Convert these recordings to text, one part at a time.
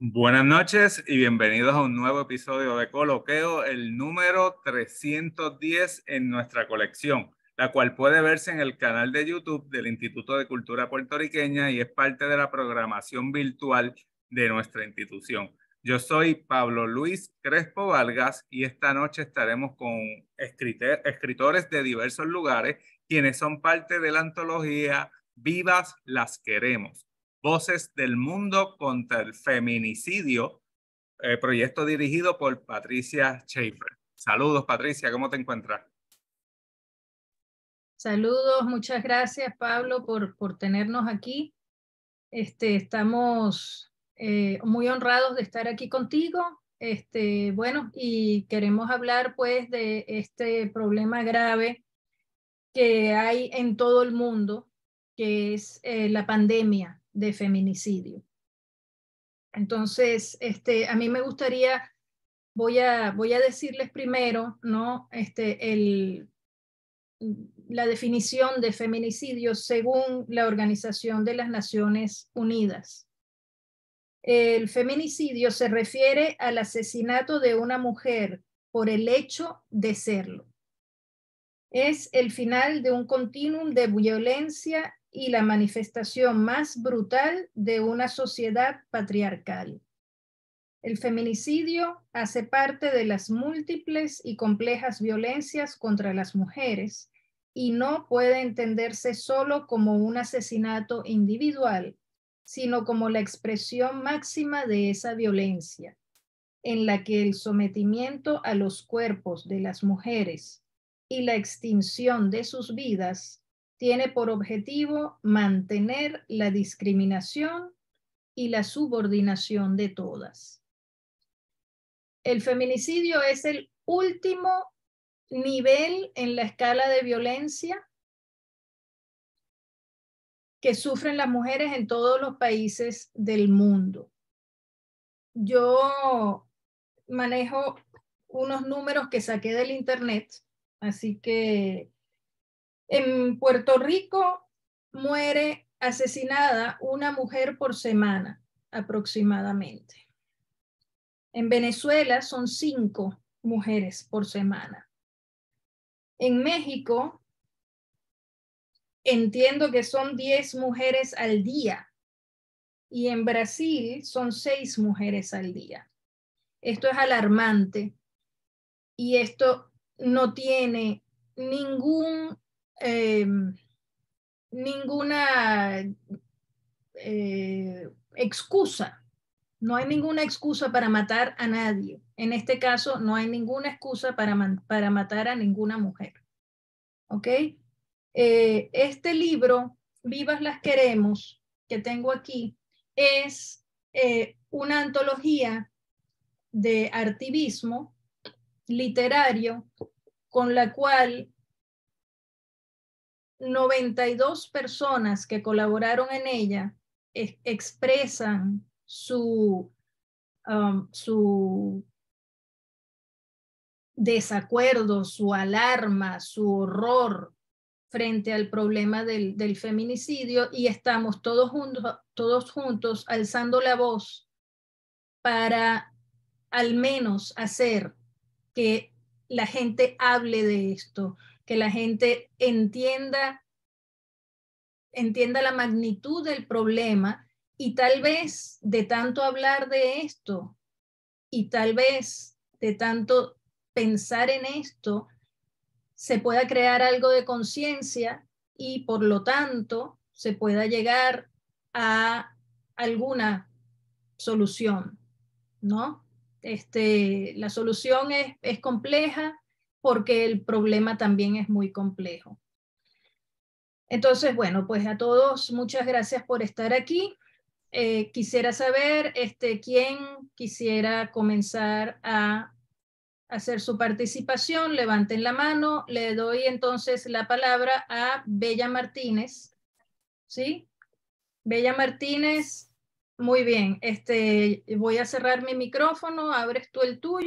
Buenas noches y bienvenidos a un nuevo episodio de Coloqueo, el número 310 en nuestra colección, la cual puede verse en el canal de YouTube del Instituto de Cultura Puertorriqueña y es parte de la programación virtual de nuestra institución. Yo soy Pablo Luis Crespo Vargas y esta noche estaremos con escritores de diversos lugares quienes son parte de la antología Vivas las Queremos. Voces del Mundo contra el Feminicidio, proyecto dirigido por Patricia Schaefer. Saludos, Patricia, ¿cómo te encuentras? Saludos, muchas gracias Pablo por tenernos aquí. Estamos muy honrados de estar aquí contigo. Bueno, y queremos hablar pues de este problema grave que hay en todo el mundo, que es la pandemia de feminicidio. Entonces, a mí me gustaría, voy a decirles primero, ¿no? La definición de feminicidio según la Organización de las Naciones Unidas. El feminicidio se refiere al asesinato de una mujer por el hecho de serlo. Es el final de un continuum de violencia y la manifestación más brutal de una sociedad patriarcal. El feminicidio hace parte de las múltiples y complejas violencias contra las mujeres y no puede entenderse solo como un asesinato individual, sino como la expresión máxima de esa violencia, en la que el sometimiento a los cuerpos de las mujeres y la extinción de sus vidas tiene por objetivo mantener la discriminación y la subordinación de todas. El feminicidio es el último nivel en la escala de violencia que sufren las mujeres en todos los países del mundo. Yo manejo unos números que saqué del internet, así que en Puerto Rico muere asesinada una mujer por semana aproximadamente. En Venezuela son 5 mujeres por semana. En México entiendo que son 10 mujeres al día y en Brasil son 6 mujeres al día. Esto es alarmante y esto no tiene ninguna excusa. No hay ninguna excusa para matar a nadie. En este caso, no hay ninguna excusa para matar a ninguna mujer. ¿Ok? Este libro, Vivas las Queremos, que tengo aquí, es una antología de artivismo literario con la cual 92 personas que colaboraron en ella expresan su desacuerdo, su alarma, su horror frente al problema del feminicidio y estamos todos juntos alzando la voz para al menos hacer que la gente hable de esto, que la gente entienda la magnitud del problema y tal vez de tanto hablar de esto y tal vez de tanto pensar en esto, se pueda crear algo de conciencia y por lo tanto se pueda llegar a alguna solución, ¿no? La solución es compleja porque el problema también es muy complejo. Entonces, bueno, pues a todos muchas gracias por estar aquí. Quisiera saber quién quisiera comenzar a hacer su participación. Levanten la mano. Le doy entonces la palabra a Bella Martínez. ¿Sí? Bella Martínez, muy bien. Voy a cerrar mi micrófono. Abres tú el tuyo.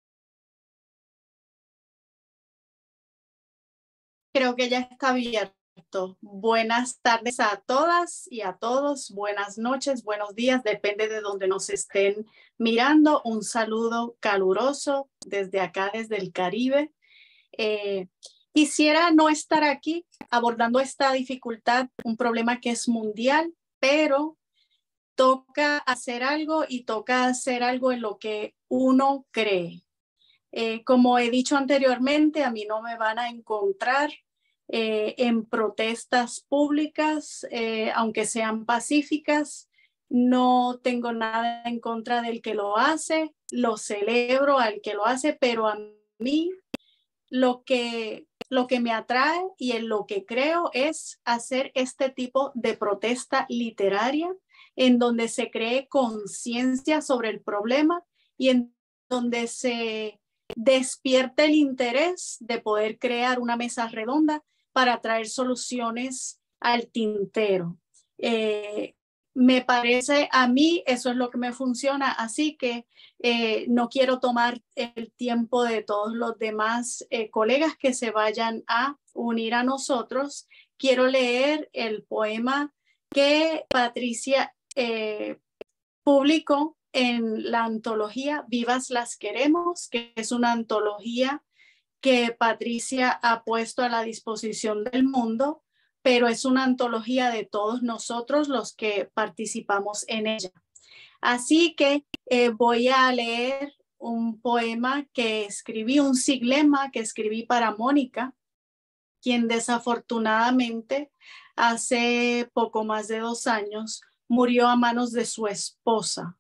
Creo que ya está abierto. Buenas tardes a todas y a todos. Buenas noches, buenos días, depende de donde nos estén mirando. Un saludo caluroso desde acá, desde el Caribe. Quisiera no estar aquí abordando esta dificultad, un problema que es mundial, pero toca hacer algo y toca hacer algo en lo que uno cree. Como he dicho anteriormente, a mí no me van a encontrar en protestas públicas, aunque sean pacíficas. No tengo nada en contra del que lo hace, lo celebro al que lo hace, pero a mí lo que me atrae y en lo que creo es hacer este tipo de protesta literaria en donde se cree conciencia sobre el problema y en donde se despierte el interés de poder crear una mesa redonda para traer soluciones al tintero. Me parece, a mí eso es lo que me funciona, así que no quiero tomar el tiempo de todos los demás colegas que se vayan a unir a nosotros. Quiero leer el poema que Patricia publicó en la antología Vivas las Queremos, que es una antología que Patricia ha puesto a la disposición del mundo, pero es una antología de todos nosotros los que participamos en ella. Así que voy a leer un poema que escribí, un siglema que escribí para Mónica, quien desafortunadamente hace poco más de 2 años murió a manos de su esposa.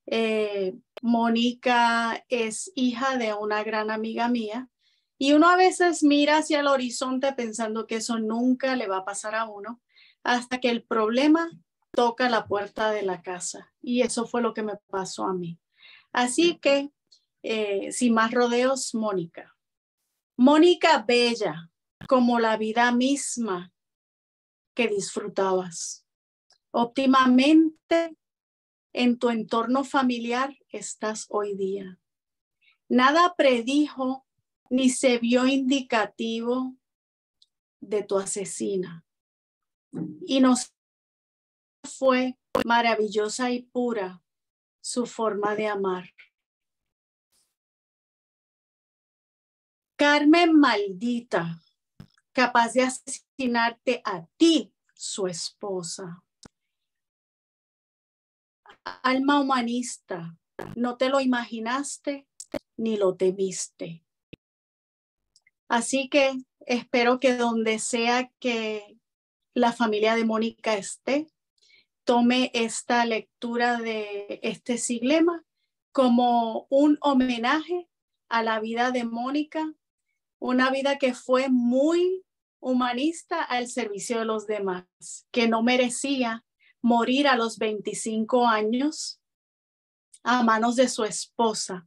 Mónica es hija de una gran amiga mía y uno a veces mira hacia el horizonte pensando que eso nunca le va a pasar a uno hasta que el problema toca la puerta de la casa, y eso fue lo que me pasó a mí. Así que, sin más rodeos, Mónica. Mónica bella, como la vida misma que disfrutabas. Óptimamente en tu entorno familiar estás hoy día. Nada predijo ni se vio indicativo de tu asesina. Y no fue maravillosa y pura su forma de amar. Carmen maldita, capaz de asesinarte a ti, su esposa. Alma humanista, no te lo imaginaste ni lo temiste. Así que espero que donde sea que la familia de Mónica esté, tome esta lectura de este siglema como un homenaje a la vida de Mónica, una vida que fue muy humanista al servicio de los demás, que no merecía morir a los 25 años a manos de su esposa.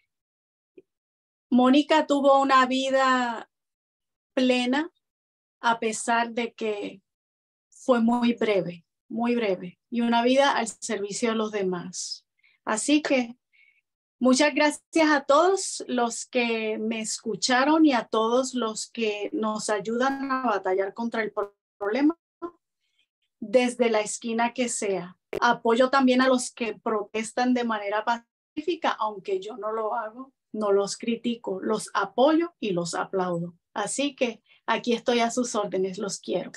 Mónica tuvo una vida plena a pesar de que fue muy breve, y una vida al servicio de los demás. Así que muchas gracias a todos los que me escucharon y a todos los que nos ayudan a batallar contra el problema desde la esquina que sea. Apoyo también a los que protestan de manera pacífica, aunque yo no lo hago, no los critico, los apoyo y los aplaudo. Así que aquí estoy a sus órdenes, los quiero.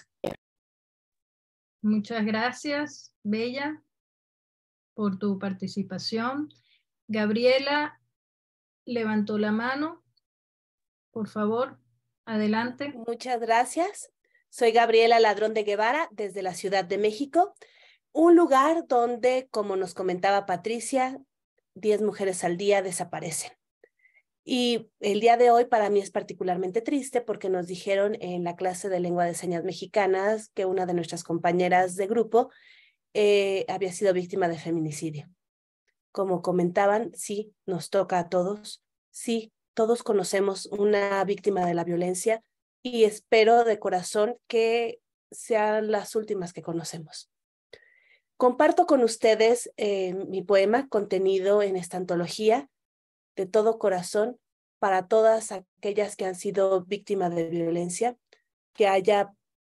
Muchas gracias, Bella, por tu participación. Gabriela levantó la mano. Por favor, adelante. Muchas gracias. Soy Gabriela Ladrón de Guevara, desde la Ciudad de México, un lugar donde, como nos comentaba Patricia, 10 mujeres al día desaparecen. Y el día de hoy para mí es particularmente triste porque nos dijeron en la clase de lengua de señas mexicanas que una de nuestras compañeras de grupo había sido víctima de feminicidio. Como comentaban, sí, nos toca a todos. Sí, todos conocemos una víctima de la violencia y espero de corazón que sean las últimas que conocemos. Comparto con ustedes mi poema contenido en esta antología de todo corazón para todas aquellas que han sido víctimas de violencia, que haya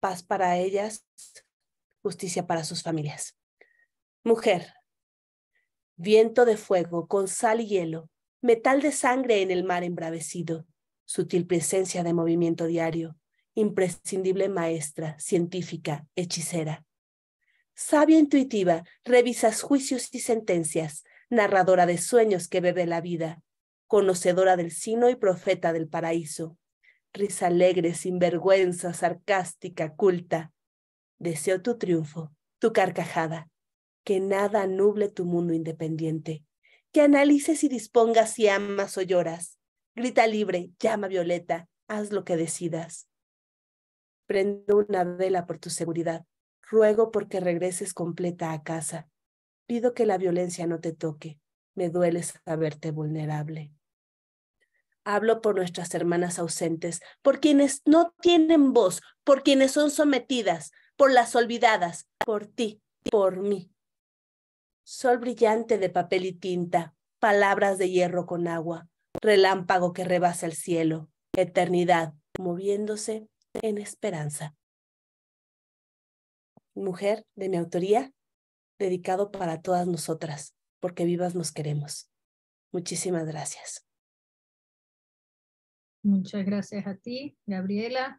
paz para ellas, justicia para sus familias. Mujer, viento de fuego con sal y hielo, metal de sangre en el mar embravecido, sutil presencia de movimiento diario, imprescindible maestra, científica, hechicera. Sabia intuitiva, revisas juicios y sentencias, narradora de sueños que bebe la vida, conocedora del sino y profeta del paraíso, risa alegre, sinvergüenza, sarcástica, culta. Deseo tu triunfo, tu carcajada, que nada nuble tu mundo independiente, que analices y dispongas si amas o lloras. Grita libre, llama violeta, haz lo que decidas. Prendo una vela por tu seguridad. Ruego porque regreses completa a casa. Pido que la violencia no te toque. Me duele saberte vulnerable. Hablo por nuestras hermanas ausentes, por quienes no tienen voz, por quienes son sometidas, por las olvidadas, por ti, por mí. Sol brillante de papel y tinta, palabras de hierro con agua, relámpago que rebasa el cielo, eternidad moviéndose en esperanza. Mujer de mi autoría, dedicado para todas nosotras, porque vivas nos queremos. Muchísimas gracias. Muchas gracias a ti, Gabriela.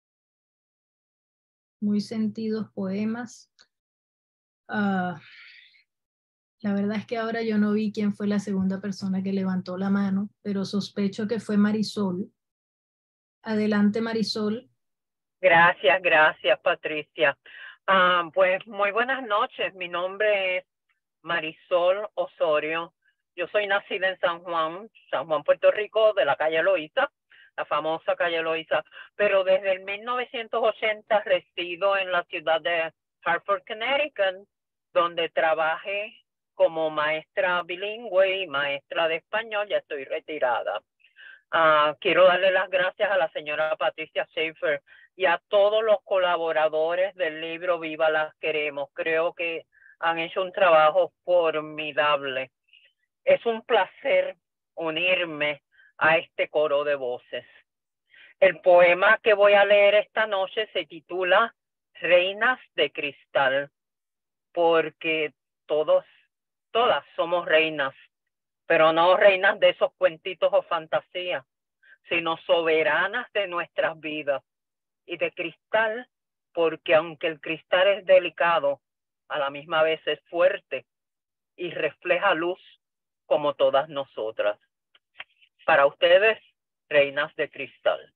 Muy sentidos poemas. La verdad es que ahora yo no vi quién fue la segunda persona que levantó la mano, pero sospecho que fue Marisol. Adelante, Marisol. Gracias, Patricia. Pues muy buenas noches. Mi nombre es Marisol Osorio. Yo soy nacida en San Juan, Puerto Rico, de la calle Loíza, la famosa calle Loíza, pero desde el 1980 resido en la ciudad de Hartford, Connecticut, donde trabajé como maestra bilingüe y maestra de español. Ya estoy retirada. Quiero darle las gracias a la señora Patricia Schaefer y a todos los colaboradores del libro Viva las Queremos. Creo que han hecho un trabajo formidable. Es un placer unirme a este coro de voces. El poema que voy a leer esta noche se titula Reinas de Cristal, porque todas somos reinas, pero no reinas de esos cuentitos o fantasías, sino soberanas de nuestras vidas. Y de cristal, porque aunque el cristal es delicado, a la misma vez es fuerte y refleja luz como todas nosotras. Para ustedes, reinas de cristal.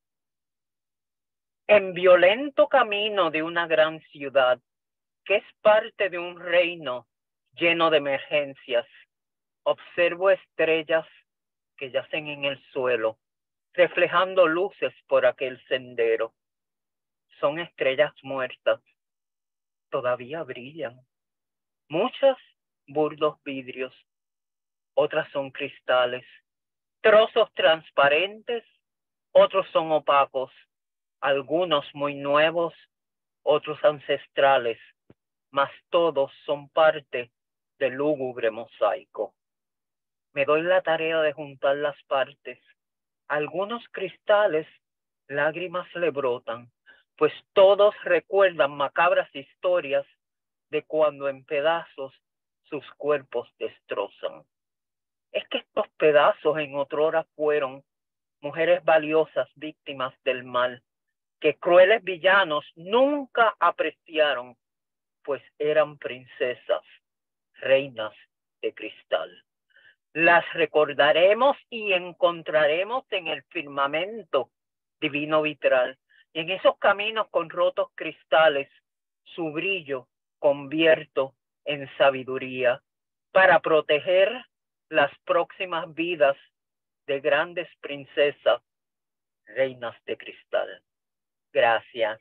En violento camino de una gran ciudad, que es parte de un reino lleno de emergencias, observo estrellas que yacen en el suelo, reflejando luces por aquel sendero. Son estrellas muertas, todavía brillan. Muchas burdos vidrios, otras son cristales, trozos transparentes, otros son opacos, algunos muy nuevos, otros ancestrales, mas todos son parte del lúgubre mosaico. Me doy la tarea de juntar las partes. Algunos cristales, lágrimas le brotan, pues todos recuerdan macabras historias de cuando en pedazos sus cuerpos destrozan. Es que estos pedazos en otrora fueron mujeres valiosas víctimas del mal, que crueles villanos nunca apreciaron, pues eran princesas, reinas de cristal. Las recordaremos y encontraremos en el firmamento divino vitral. Y en esos caminos con rotos cristales, su brillo convierto en sabiduría para proteger las próximas vidas de grandes princesas, reinas de cristal. Gracias.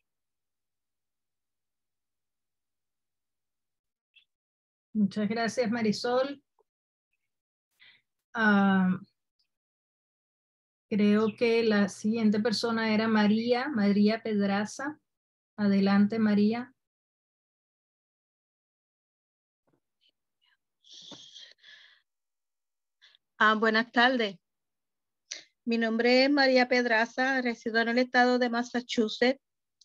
Muchas gracias, Marisol. Creo que la siguiente persona era María Pedraza. Adelante, María. Buenas tardes. Mi nombre es María Pedraza, resido en el estado de Massachusetts.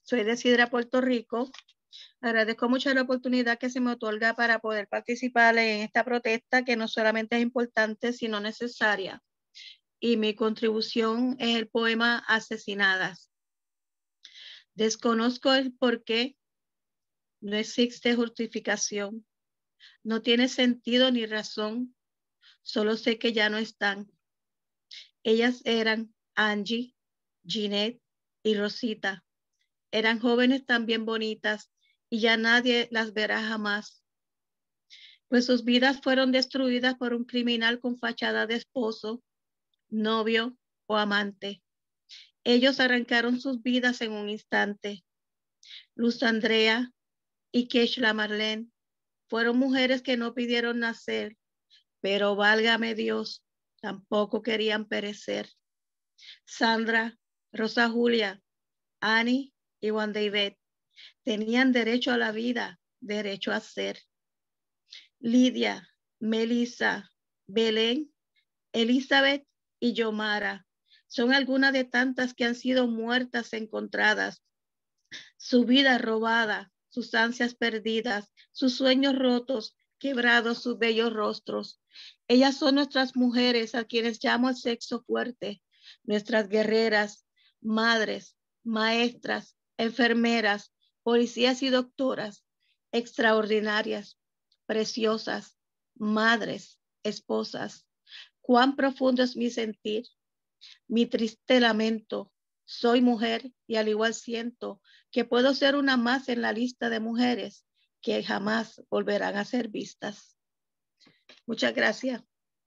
Soy de Sidra, Puerto Rico. Agradezco mucho la oportunidad que se me otorga para poder participar en esta protesta que no solamente es importante, sino necesaria. Y mi contribución es el poema Asesinadas. Desconozco el por qué, no existe justificación, no tiene sentido ni razón, solo sé que ya no están. Ellas eran Angie, Ginette y Rosita. Eran jóvenes también bonitas y ya nadie las verá jamás, pues sus vidas fueron destruidas por un criminal con fachada de esposo, novio o amante. Ellos arrancaron sus vidas en un instante. Luz Andrea y Keishla Marlene fueron mujeres que no pidieron nacer, pero válgame Dios, tampoco querían perecer. Sandra, Rosa Julia, Annie y Juan David tenían derecho a la vida, derecho a ser. Lidia, Melissa, Belén, Elizabeth y Yomara son algunas de tantas que han sido muertas encontradas, su vida robada, sus ansias perdidas, sus sueños rotos, quebrados sus bellos rostros. Ellas son nuestras mujeres a quienes llamo el sexo fuerte, nuestras guerreras, madres, maestras, enfermeras, policías y doctoras, extraordinarias, preciosas, madres, esposas. Cuán profundo es mi sentir, mi triste lamento. Soy mujer y al igual siento que puedo ser una más en la lista de mujeres que jamás volverán a ser vistas. Muchas gracias.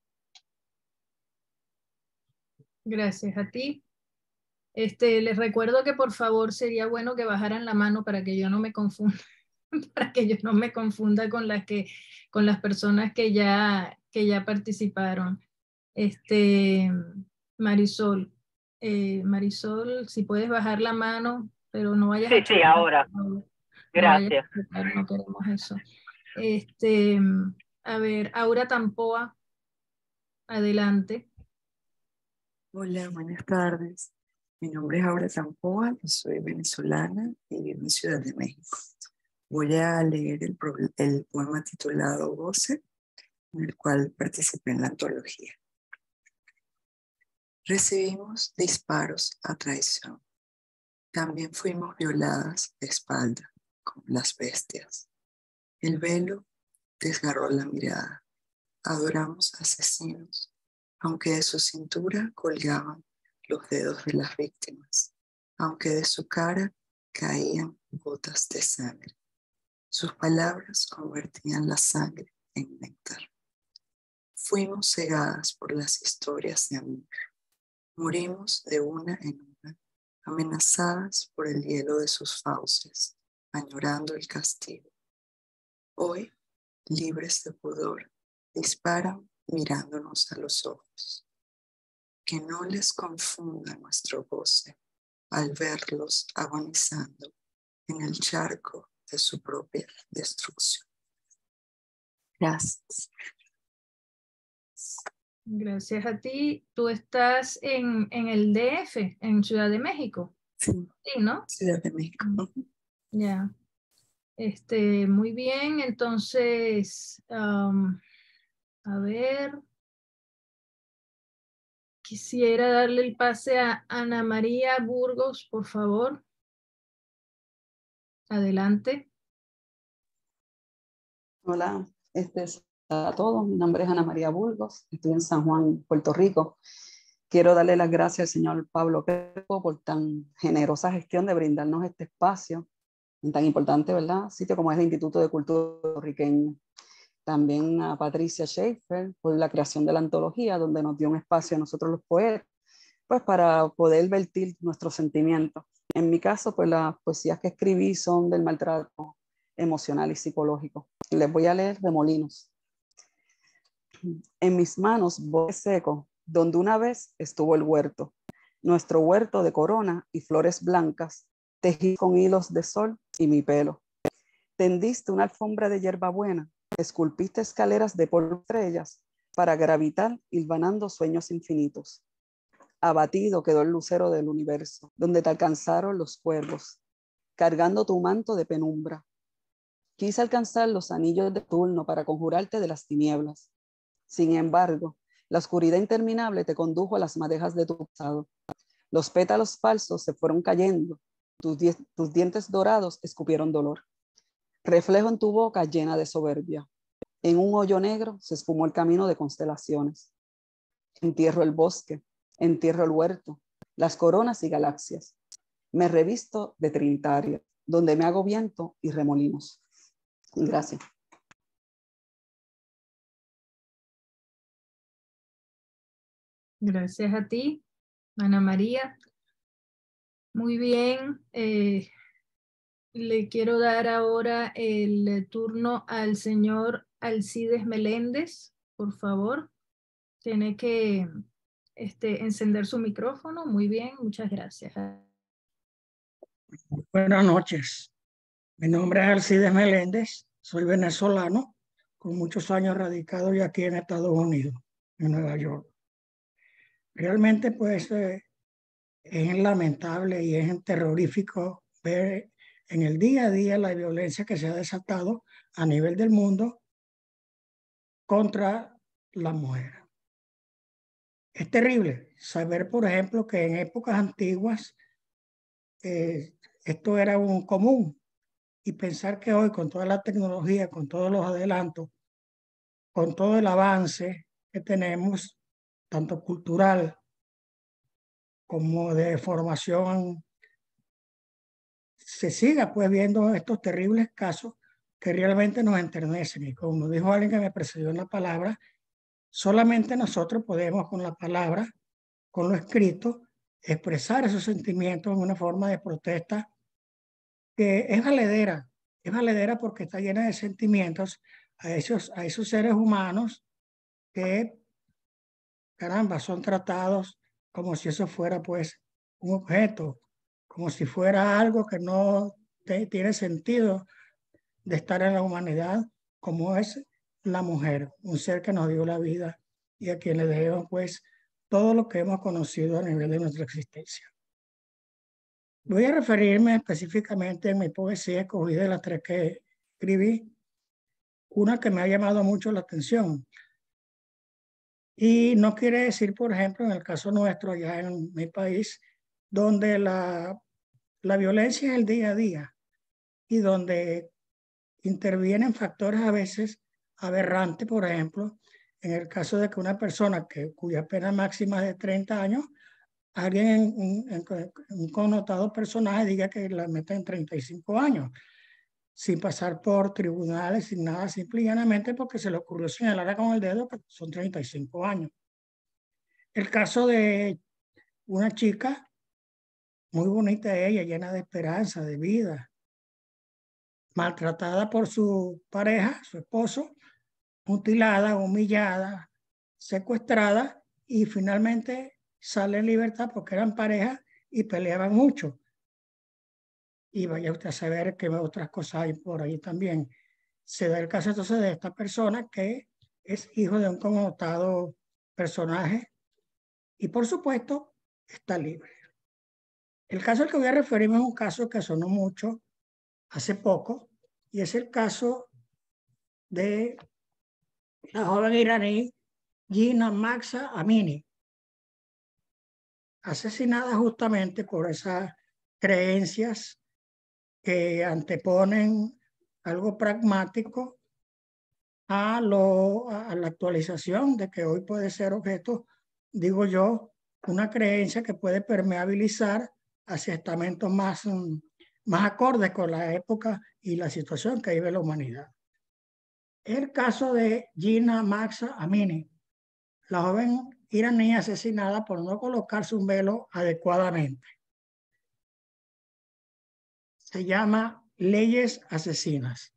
Gracias a ti. Les recuerdo que por favor sería bueno que bajaran la mano para que yo no me confunda, para que yo no me confunda con las personas que ya participaron. Marisol, Marisol, si puedes bajar la mano, pero no vayas a chocar. Sí, ahora. Gracias. No vayas a chocar, no queremos eso. A ver, Aura Tampoa, adelante. Hola, buenas tardes. Mi nombre es Aura Tampoa, yo soy venezolana y vivo en Ciudad de México. Voy a leer el poema titulado Goce, en el cual participé en la antología. Recibimos disparos a traición. También fuimos violadas de espalda, como las bestias. El velo desgarró la mirada. Adoramos asesinos, aunque de su cintura colgaban los dedos de las víctimas, aunque de su cara caían gotas de sangre. Sus palabras convertían la sangre en néctar. Fuimos cegadas por las historias de amor. Morimos de una en una, amenazadas por el hielo de sus fauces, añorando el castigo. Hoy, libres de pudor, disparan mirándonos a los ojos. Que no les confunda nuestro goce al verlos agonizando en el charco de su propia destrucción. Gracias. Gracias a ti. Tú estás en el DF, en Ciudad de México. Sí, Sí, ¿no? Ciudad de México. Ya. Muy bien, entonces, a ver. Quisiera darle el pase a Ana María Burgos, por favor. Adelante. Hola, a todos. Mi nombre es Ana María Burgos, estoy en San Juan, Puerto Rico. Quiero darle las gracias al señor Pablo Crespo por tan generosa gestión de brindarnos este espacio, tan importante, ¿verdad? Sitio como es el Instituto de Cultura Puertorriqueña. También a Patricia Schaefer por la creación de la antología, donde nos dio un espacio a nosotros los poetas, pues para poder vertir nuestros sentimientos. En mi caso, pues las poesías que escribí son del maltrato emocional y psicológico. Les voy a leer Remolinos. En mis manos, bosque seco, donde una vez estuvo el huerto, nuestro huerto de corona y flores blancas, tejí con hilos de sol y mi pelo. Tendiste una alfombra de hierbabuena, esculpiste escaleras de polvo estrellas para gravitar hilvanando sueños infinitos. Abatido quedó el lucero del universo, donde te alcanzaron los cuervos. cargando tu manto de penumbra. Quise alcanzar los anillos de turno para conjurarte de las tinieblas. Sin embargo, la oscuridad interminable te condujo a las madejas de tu pasado. Los pétalos falsos se fueron cayendo. Tus dientes dorados escupieron dolor. Reflejo en tu boca llena de soberbia. En un hoyo negro se esfumó el camino de constelaciones. Entierro el bosque, entierro el huerto, las coronas y galaxias. Me revisto de trinitaria, donde me hago viento y remolinos. Gracias. Gracias a ti, Ana María. Muy bien. Le quiero dar ahora el turno al señor Alcides Meléndez, por favor. Tiene que encender su micrófono. Muy bien, muchas gracias. Buenas noches. Mi nombre es Alcides Meléndez. Soy venezolano, con muchos años radicado ya aquí en Estados Unidos, en Nueva York. Realmente, pues, es lamentable y es terrorífico ver en el día a día la violencia que se ha desatado a nivel del mundo contra la mujer. Es terrible saber, por ejemplo, que en épocas antiguas esto era un común, y pensar que hoy, con toda la tecnología, con todos los adelantos, con todo el avance que tenemos, tanto cultural como de formación, se siga pues viendo estos terribles casos que realmente nos enternecen. Y como dijo alguien que me precedió en la palabra, solamente nosotros podemos con la palabra, con lo escrito, expresar esos sentimientos en una forma de protesta que es valedera porque está llena de sentimientos a esos seres humanos que, caramba, son tratados como si eso fuera pues un objeto, como si fuera algo que no tiene sentido de estar en la humanidad, como es la mujer, un ser que nos dio la vida y a quien le debemos pues todo lo que hemos conocido a nivel de nuestra existencia. Voy a referirme específicamente en mi poesía, escogí de las 3 que escribí, una que me ha llamado mucho la atención. Y no quiere decir, por ejemplo, en el caso nuestro, allá en mi país, donde la violencia es el día a día y donde intervienen factores a veces aberrantes, por ejemplo, en el caso de que una persona cuya pena máxima es de 30 años, alguien un connotado personaje diga que la meten en 35 años, sin pasar por tribunales, sin nada, simple y llanamente porque se le ocurrió señalar con el dedo que son 35 años. El caso de una chica, muy bonita ella, llena de esperanza, de vida, maltratada por su pareja, su esposo, mutilada, humillada, secuestrada y finalmente sale en libertad porque eran pareja y peleaban mucho. Y vaya usted a saber qué otras cosas hay por ahí también. Se da el caso entonces de esta persona que es hijo de un connotado personaje y por supuesto está libre. El caso al que voy a referirme es un caso que sonó mucho hace poco y es el caso de la joven iraní Gina Mahsa Amini, asesinada justamente por esas creencias que anteponen algo pragmático a la actualización de que hoy puede ser objeto, digo yo, una creencia que puede permeabilizar hacia estamentos más acordes con la época y la situación que vive la humanidad. El caso de Gina Mahsa Amini, la joven iraní asesinada por no colocarse un velo adecuadamente. Se llama Leyes Asesinas.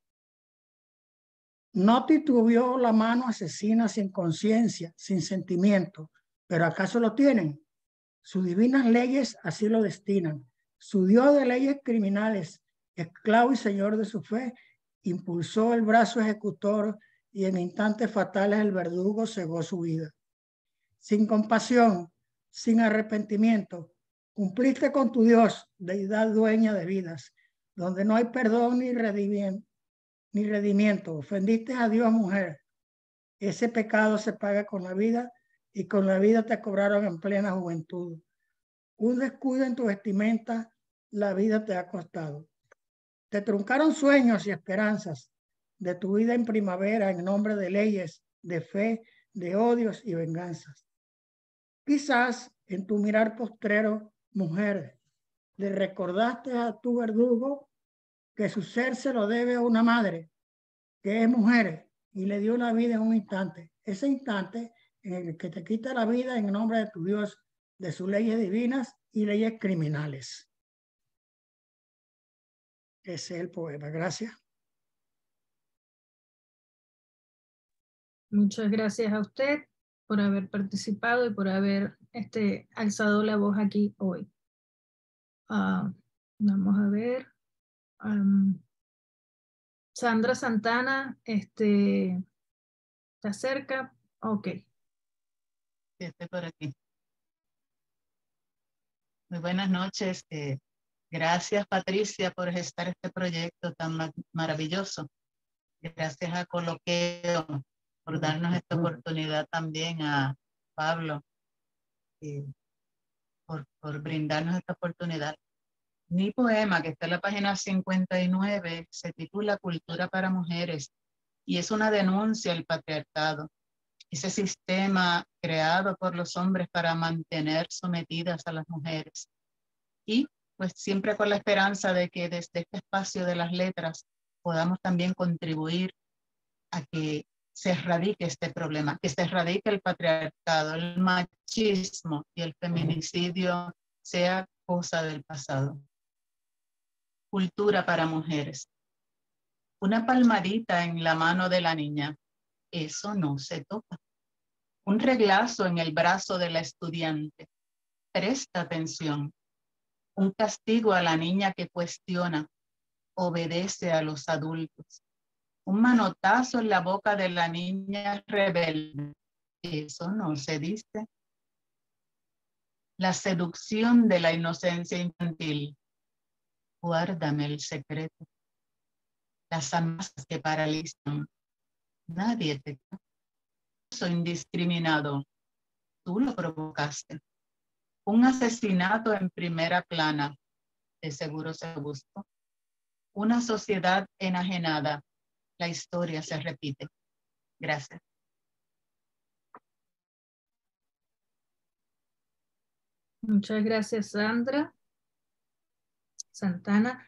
No titubeó la mano asesina sin conciencia, sin sentimiento, pero ¿acaso lo tienen? Sus divinas leyes así lo destinan. Su Dios de leyes criminales, esclavo y señor de su fe, impulsó el brazo ejecutor y en instantes fatales el verdugo cegó su vida. Sin compasión, sin arrepentimiento, cumpliste con tu Dios, deidad dueña de vidas. donde no hay perdón ni redimiento. Ofendiste a Dios, mujer. Ese pecado se paga con la vida y con la vida te cobraron en plena juventud. Un descuido en tu vestimenta, la vida te ha costado. Te truncaron sueños y esperanzas de tu vida en primavera en nombre de leyes, de fe, de odios y venganzas. Quizás en tu mirar postrero, mujer, le recordaste a tu verdugo que su ser se lo debe a una madre, que es mujer, y le dio la vida en un instante. Ese instante en el que te quita la vida en nombre de tu Dios, de sus leyes divinas y leyes criminales. Ese es el poema. Gracias. Muchas gracias a usted por haber participado y por haber alzado la voz aquí hoy. Vamos a ver. Sandra Santana, ¿está cerca? Ok. Sí, estoy por aquí. Muy buenas noches. Gracias, Patricia, por gestar este proyecto tan maravilloso. Gracias a Coloqueo por darnos esta oportunidad también, a Pablo, por brindarnos esta oportunidad. Mi poema, que está en la página 59, se titula Cultura para Mujeres y es una denuncia al patriarcado, ese sistema creado por los hombres para mantener sometidas a las mujeres. Y pues siempre con la esperanza de que desde este espacio de las letras podamos también contribuir a que se erradique este problema, que se erradique el patriarcado, el machismo y el feminicidio sea cosa del pasado. Cultura para mujeres. Una palmadita en la mano de la niña, eso no se toca. Un reglazo en el brazo de la estudiante, presta atención. Un castigo a la niña que cuestiona, obedece a los adultos. Un manotazo en la boca de la niña rebelde, eso no se dice. La seducción de la inocencia infantil, guárdame el secreto. Las amenazas que paralizan, nadie te toca. Soy indiscriminado, tú lo provocaste. Un asesinato en primera plana, de seguro se buscó. Una sociedad enajenada, la historia se repite. Gracias. Muchas gracias, Sandra Santana.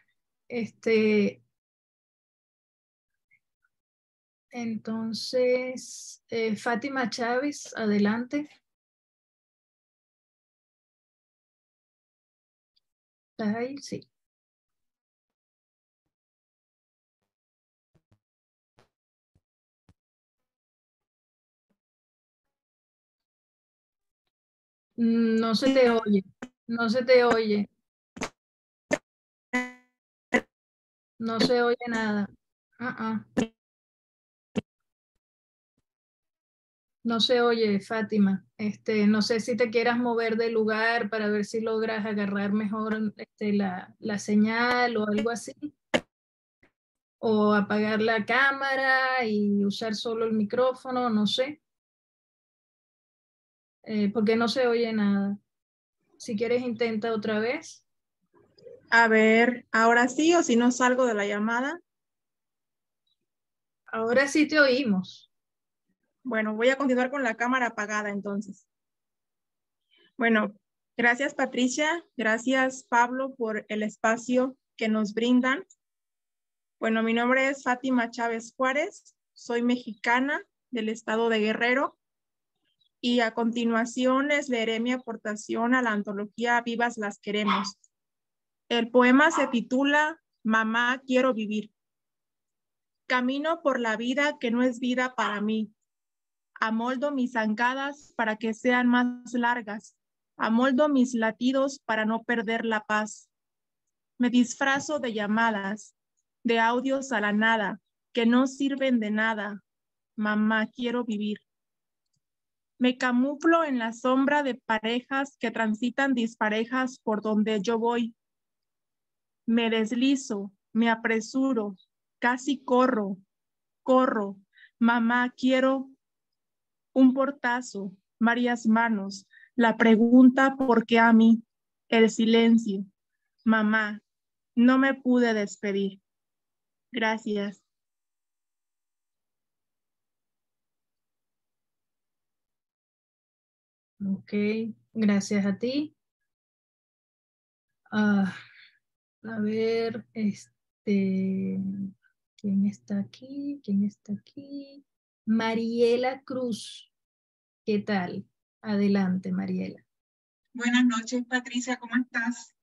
Entonces, Fátima Chávez, adelante. ¿Estás ahí? Sí. No se te oye. No se te oye. No se oye nada. No se oye, Fátima. No sé si te quieras mover de lugar para ver si logras agarrar mejor la señal o algo así. O apagar la cámara y usar solo el micrófono, no sé. Porque no se oye nada. Si quieres, intenta otra vez. A ver, ahora sí, o si no salgo de la llamada. Ahora sí te oímos. Bueno, voy a continuar con la cámara apagada entonces. Bueno, gracias Patricia, gracias Pablo por el espacio que nos brindan. Bueno, mi nombre es Fátima Chávez Juárez, soy mexicana del estado de Guerrero y a continuación les leeré mi aportación a la antología Vivas las Queremos. El poema se titula Mamá, quiero vivir. Camino por la vida que no es vida para mí. Amoldo mis zancadas para que sean más largas. Amoldo mis latidos para no perder la paz. Me disfrazo de llamadas, de audios a la nada, que no sirven de nada. Mamá, quiero vivir. Me camuflo en la sombra de parejas que transitan disparejas por donde yo voy. Me deslizo, Me apresuro, casi corro. Mamá, quiero un portazo, varias manos. La pregunta, ¿por qué a mí? El silencio. Mamá, no me pude despedir. Gracias. Ok, gracias a ti. A ver, ¿quién está aquí? ¿Quién está aquí? Mariela Cruz. ¿Qué tal? Adelante, Mariela. Buenas noches, Patricia, ¿cómo estás?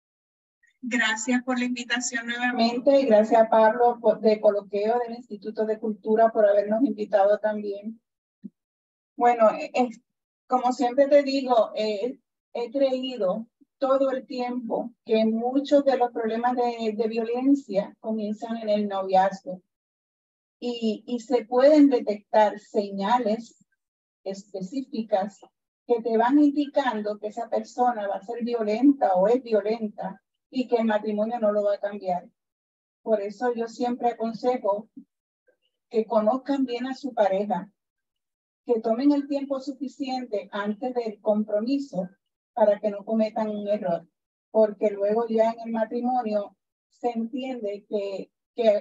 Gracias por la invitación nuevamente y gracias a Pablo de Coloqueo del Instituto de Cultura por habernos invitado también. Bueno, como siempre te digo, he creído todo el tiempo que muchos de los problemas de violencia comienzan en el noviazgo y se pueden detectar señales específicas que te van indicando que esa persona va a ser violenta o es violenta y que el matrimonio no lo va a cambiar. Por eso yo siempre aconsejo que conozcan bien a su pareja, que tomen el tiempo suficiente antes del compromiso para que no cometan un error, porque luego ya en el matrimonio se entiende que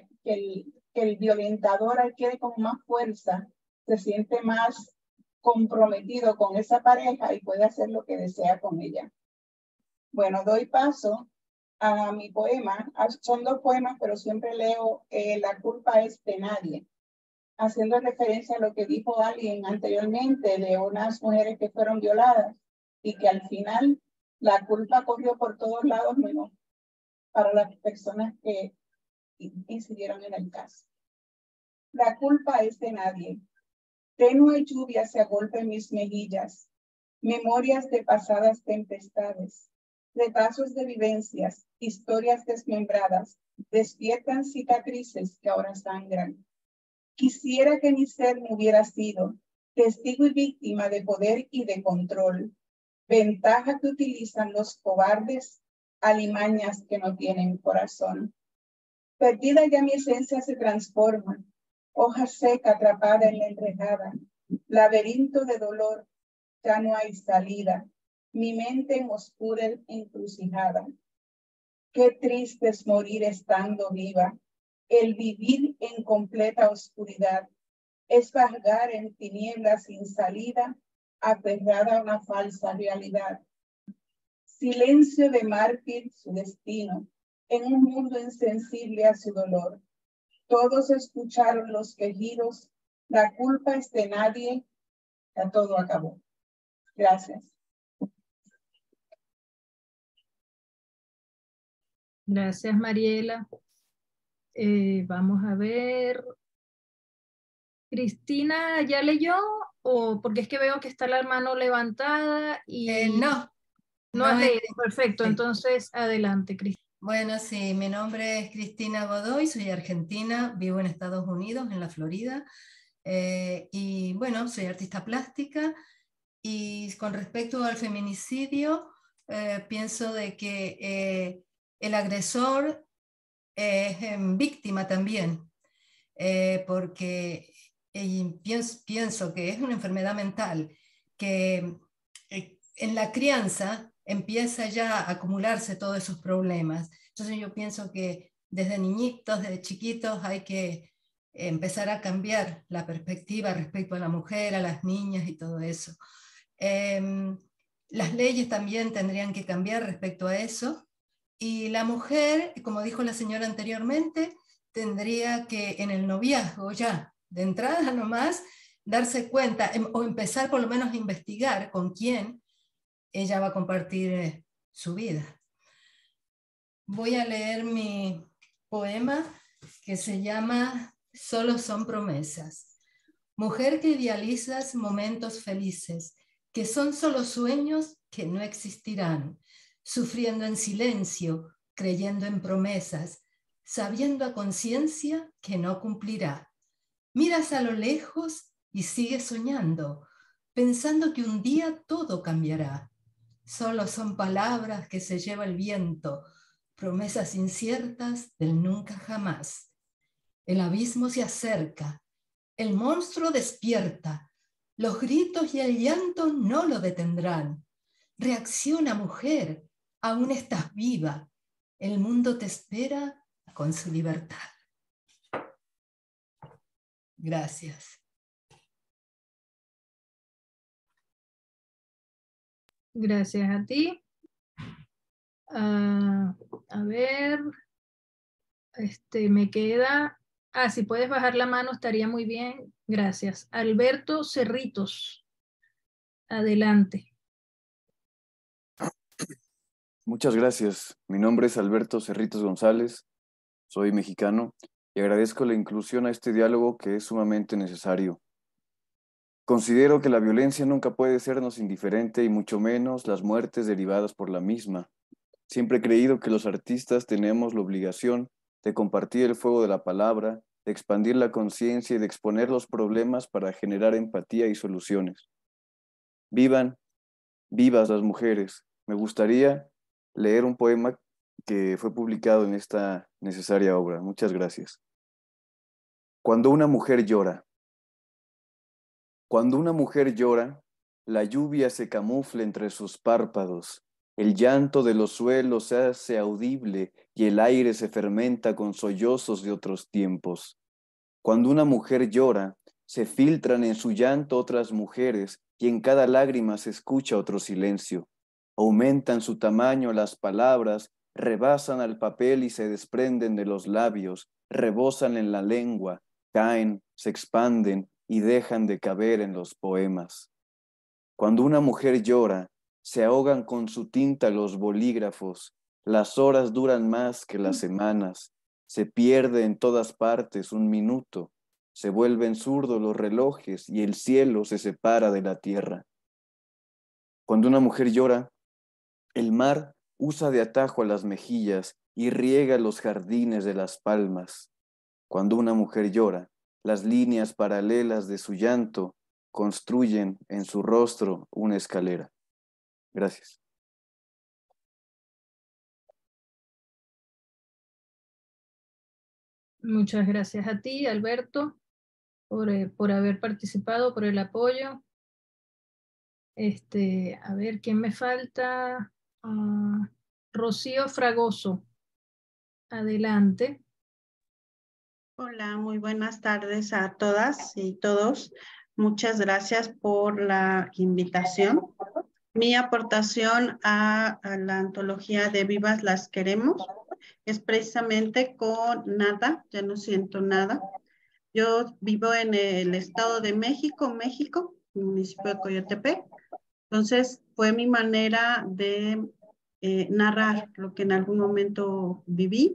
el violentador adquiere como más fuerza, se siente más comprometido con esa pareja y puede hacer lo que desea con ella. Bueno, doy paso a mi poema. Son 2 poemas, pero siempre leo La culpa es de nadie, haciendo referencia a lo que dijo alguien anteriormente de unas mujeres que fueron violadas y que al final la culpa corrió por todos lados menos para las personas que incidieron en el caso. La culpa es de nadie. Tenue lluvia se agolpa en mis mejillas, memorias de pasadas tempestades, retazos de vivencias, historias desmembradas, despiertan cicatrices que ahora sangran. Quisiera que mi ser me hubiera sido testigo y víctima de poder y de control, ventaja que utilizan los cobardes, alimañas que no tienen corazón. Perdida ya mi esencia se transforma, hoja seca atrapada en la enredada, laberinto de dolor, ya no hay salida, mi mente en oscura encrucijada. Qué triste es morir estando viva, el vivir en completa oscuridad, es vagar en tinieblas sin salida, aferrada a una falsa realidad. Silencio de mártir su destino, en un mundo insensible a su dolor. Todos escucharon los quejidos, la culpa es de nadie, ya todo acabó. Gracias. Gracias, Mariela. Vamos a ver. Cristina, ¿ya leyó? O porque es que veo que está la mano levantada y no has leído. Perfecto, sí. Entonces adelante, Cristina. Bueno, sí, mi nombre es Cristina Godoy, soy argentina, vivo en Estados Unidos, en la Florida, y bueno, soy artista plástica, y con respecto al feminicidio, pienso de que el agresor es víctima también, porque pienso que es una enfermedad mental, que en la crianza empieza ya a acumularse todos esos problemas. Entonces yo pienso que desde niñitos, desde chiquitos, hay que empezar a cambiar la perspectiva respecto a la mujer, a las niñas y todo eso. Las leyes también tendrían que cambiar respecto a eso. Y la mujer, como dijo la señora anteriormente, tendría que en el noviazgo ya, de entrada nomás, darse cuenta o empezar por lo menos a investigar con quién ella va a compartir su vida. Voy a leer mi poema que se llama Solo son promesas. Mujer que idealizas momentos felices, que son solo sueños que no existirán, sufriendo en silencio, creyendo en promesas, sabiendo a conciencia que no cumplirá. Miras a lo lejos y sigues soñando, pensando que un día todo cambiará. Solo son palabras que se lleva el viento, promesas inciertas del nunca jamás. El abismo se acerca, el monstruo despierta, los gritos y el llanto no lo detendrán. Reacciona, mujer, aún estás viva, el mundo te espera con su libertad. Gracias. Gracias a ti. A ver, me queda, si puedes bajar la mano estaría muy bien, gracias. Alberto Cerritos, adelante. Muchas gracias. Mi nombre es Alberto Cerritos González, soy mexicano y agradezco la inclusión a este diálogo que es sumamente necesario. Considero que la violencia nunca puede sernos indiferente y mucho menos las muertes derivadas por la misma. Siempre he creído que los artistas tenemos la obligación de compartir el fuego de la palabra, de expandir la conciencia y de exponer los problemas para generar empatía y soluciones. Vivan, vivas las mujeres. Me gustaría leer un poema que fue publicado en esta necesaria obra. Muchas gracias. Cuando una mujer llora. Cuando una mujer llora, la lluvia se camufla entre sus párpados, el llanto de los suelos se hace audible y el aire se fermenta con sollozos de otros tiempos. Cuando una mujer llora, se filtran en su llanto otras mujeres y en cada lágrima se escucha otro silencio. Aumentan su tamaño las palabras, rebasan al papel y se desprenden de los labios, rebosan en la lengua, caen, se expanden y dejan de caber en los poemas. Cuando una mujer llora, se ahogan con su tinta los bolígrafos, las horas duran más que las semanas, se pierde en todas partes un minuto, se vuelven zurdos los relojes y el cielo se separa de la tierra. Cuando una mujer llora, el mar usa de atajo a las mejillas y riega los jardines de las palmas. Cuando una mujer llora, las líneas paralelas de su llanto construyen en su rostro una escalera. Gracias. Muchas gracias a ti, Alberto, por haber participado, por el apoyo. A ver, ¿quién me falta? Rocío Fragoso. Adelante. Hola, muy buenas tardes a todas y todos. Muchas gracias por la invitación. Mi aportación a la antología de Vivas las Queremos es precisamente con Nada, ya no siento nada. Yo vivo en el Estado de México, municipio de Coyotepec. Entonces fue mi manera de narrar lo que en algún momento viví,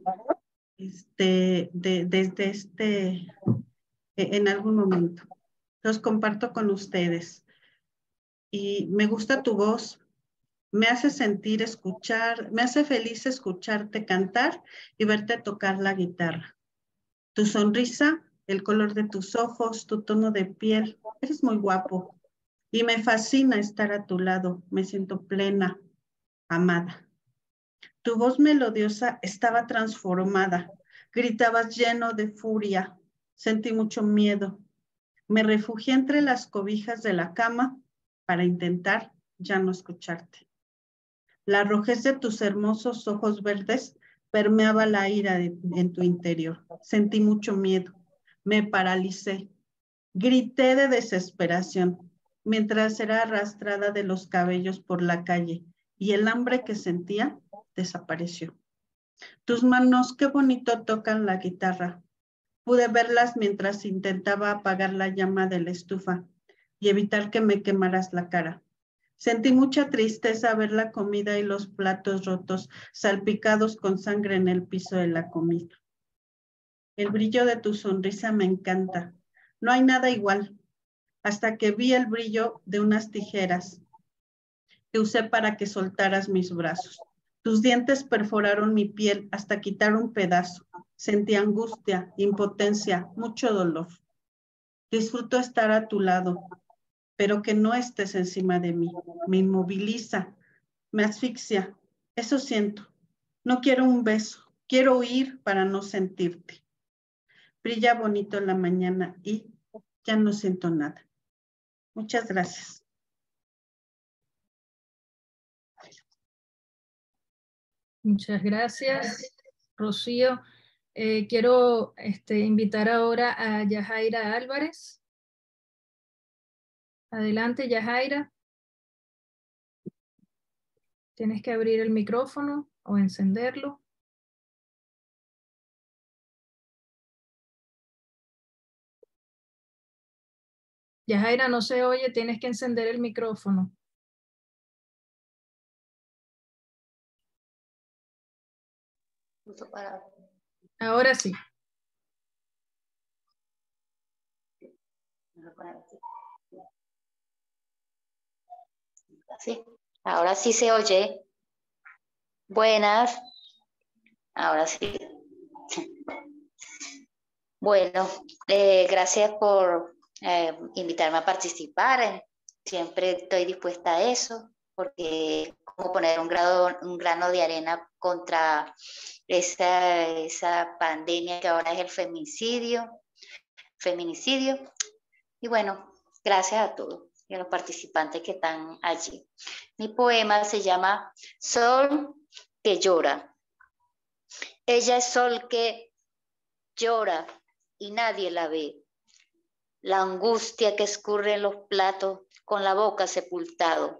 en algún momento. Los comparto con ustedes. Y me gusta tu voz, me hace sentir escuchar, me hace feliz escucharte cantar y verte tocar la guitarra. Tu sonrisa, el color de tus ojos, tu tono de piel, eres muy guapo. Y me fascina estar a tu lado, me siento plena, amada. Tu voz melodiosa estaba transformada, gritabas lleno de furia, sentí mucho miedo. Me refugié entre las cobijas de la cama para intentar ya no escucharte. La rojez de tus hermosos ojos verdes permeaba la ira en tu interior. Sentí mucho miedo, me paralicé, grité de desesperación mientras era arrastrada de los cabellos por la calle y el hambre que sentía desapareció. Tus manos qué bonito tocan la guitarra. Pude verlas mientras intentaba apagar la llama de la estufa y evitar que me quemaras la cara. Sentí mucha tristeza ver la comida y los platos rotos, salpicados con sangre en el piso de la comida. El brillo de tu sonrisa me encanta. No hay nada igual, hasta que vi el brillo de unas tijeras que usé para que soltaras mis brazos. Tus dientes perforaron mi piel hasta quitar un pedazo. Sentí angustia, impotencia, mucho dolor. Disfruto estar a tu lado, pero que no estés encima de mí. Me inmoviliza, me asfixia. Eso siento. No quiero un beso, quiero huir para no sentirte. Brilla bonito en la mañana y ya no siento nada. Muchas gracias. Muchas gracias, Rocío. Quiero invitar ahora a Yajaira Álvarez. Adelante, Yajaira. Tienes que abrir el micrófono o encenderlo. Yajaira, no se oye, tienes que encender el micrófono. Ahora sí. Sí, ahora sí se oye. Buenas. Ahora sí. Bueno, gracias por invitarme a participar. Siempre estoy dispuesta a eso, porque es como poner un grano de arena contra esa pandemia que ahora es el feminicidio. Y bueno, gracias a todos y a los participantes que están allí. Mi poema se llama Sol que llora. Ella es sol que llora y nadie la ve. La angustia que escurre en los platos con la boca sepultada.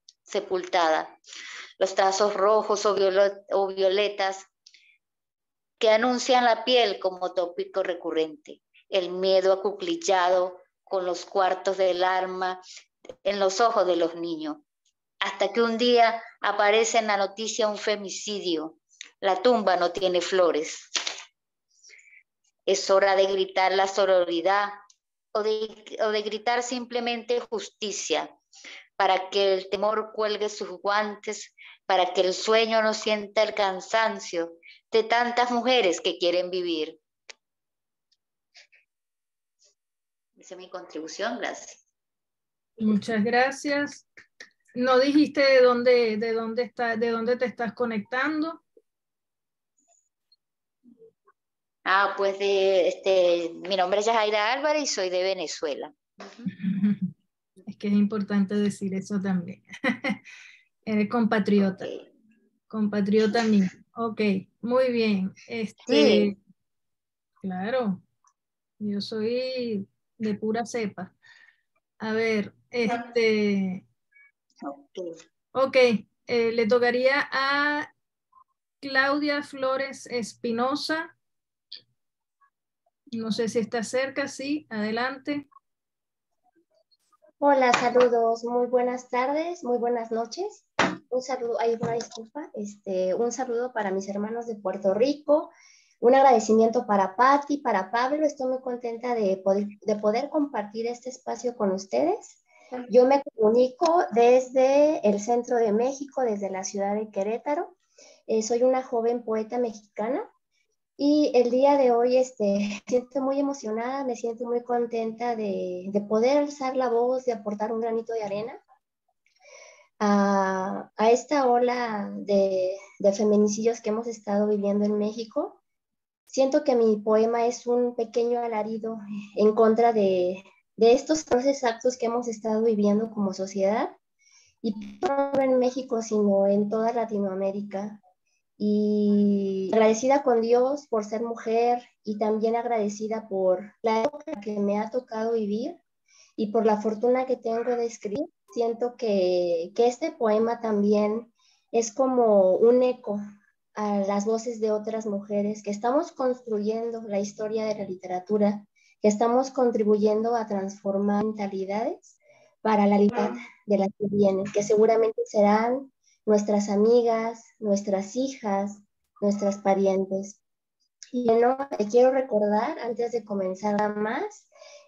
Los trazos rojos o violetas que anuncian la piel como tópico recurrente. El miedo acuclillado con los cuartos del arma en los ojos de los niños. Hasta que un día aparece en la noticia un femicidio. La tumba no tiene flores. Es hora de gritar la sororidad o de gritar simplemente justicia, para que el temor cuelgue sus guantes, para que el sueño no sienta el cansancio de tantas mujeres que quieren vivir. Esa es mi contribución, gracias. Muchas gracias. ¿No dijiste de dónde te estás conectando? Pues mi nombre es Yajaira Álvarez y soy de Venezuela. Es que es importante decir eso también. Eres compatriota. Okay. Compatriota mío. Ok, muy bien. Sí. Claro, yo soy de pura cepa. A ver, Ok, le tocaría a Claudia Flores Espinosa. No sé si está cerca, sí, adelante. Hola, saludos, muy buenas tardes, muy buenas noches. Un saludo, hay una disculpa, un saludo para mis hermanos de Puerto Rico, un agradecimiento para Patti, para Pablo. Estoy muy contenta de poder compartir este espacio con ustedes. Yo me comunico desde el centro de México, desde la ciudad de Querétaro. Soy una joven poeta mexicana. Y el día de hoy me siento muy emocionada, me siento muy contenta de poder alzar la voz, de aportar un granito de arena a esta ola de feminicidios que hemos estado viviendo en México. Siento que mi poema es un pequeño alarido en contra de estos atroces actos que hemos estado viviendo como sociedad, y no solo en México, sino en toda Latinoamérica. Y agradecida con Dios por ser mujer, y también agradecida por la época que me ha tocado vivir y por la fortuna que tengo de escribir. Siento que este poema también es como un eco a las voces de otras mujeres que estamos construyendo la historia de la literatura, que estamos contribuyendo a transformar mentalidades para la libertad de las que vienen, que seguramente serán nuestras amigas, nuestras hijas, nuestras parientes. Y bueno, quiero recordar, antes de comenzar nada más,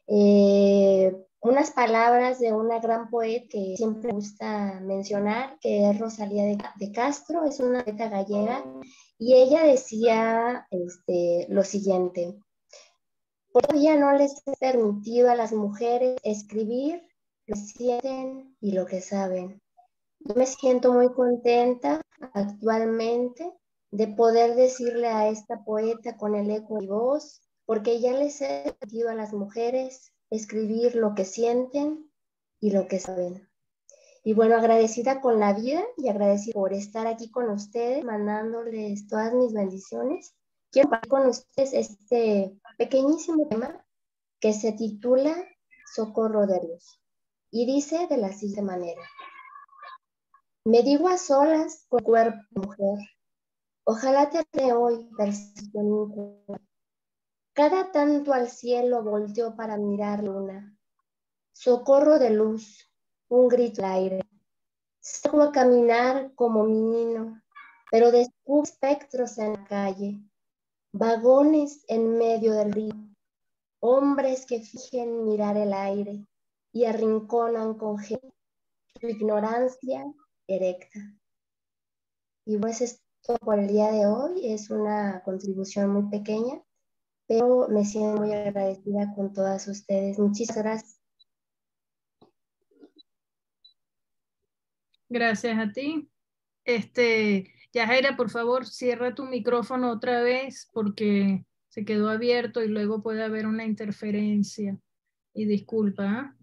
unas palabras de una gran poeta que siempre me gusta mencionar, que es Rosalía de Castro, es una poeta gallega, y ella decía lo siguiente: todavía no les he permitido a las mujeres escribir lo que sienten y lo que saben. Yo me siento muy contenta actualmente de poder decirle a esta poeta con el eco de mi voz, porque ya les he pedido a las mujeres escribir lo que sienten y lo que saben. Y bueno, agradecida con la vida y agradecida por estar aquí con ustedes, mandándoles todas mis bendiciones. Quiero compartir con ustedes este pequeñísimo tema que se titula Socorro de Dios. Y dice de la siguiente manera: me digo a solas con cuerpo de mujer, ojalá te haré hoy percepción. Cada tanto al cielo volteó para mirar luna. Socorro de luz, un grito al aire. Salgo a caminar como menino, pero descubro espectros en la calle, vagones en medio del río, hombres que fingen mirar el aire y arrinconan con su ignorancia erecta. Y pues esto por el día de hoy es una contribución muy pequeña, pero me siento muy agradecida con todas ustedes. Muchísimas gracias. Gracias a ti. Yajaira, por favor, cierra tu micrófono otra vez porque se quedó abierto y luego puede haber una interferencia. Y disculpa.